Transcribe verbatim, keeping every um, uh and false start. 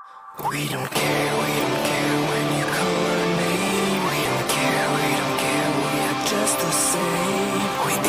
We don't care, we don't care when you call our name. We don't care, we don't care, we are just the same. We